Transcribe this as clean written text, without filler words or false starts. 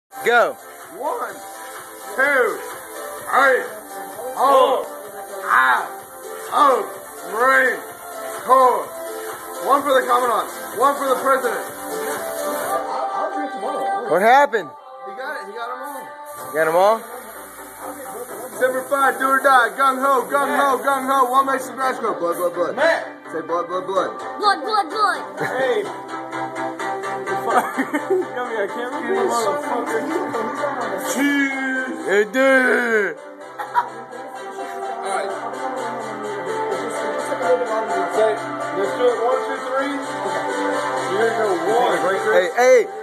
Go. 1, 2, 3, 4, 5, Marine Corps. 1 for the Commandant, 1 for the President. What happened? He got it, he got them all. You got them all? Semper Fi, do or die, gung ho, gung ho, gung ho. 1 Mason Grasco, blood, blood, blood. Matt. Say blood, blood, blood. Blood, blood, blood. Hey. Got me a camera, you motherfucker. Cheese. Hey, dude. Alright. Let's do it. 1, 2, 3. You're gonna go 1. Hey, hey.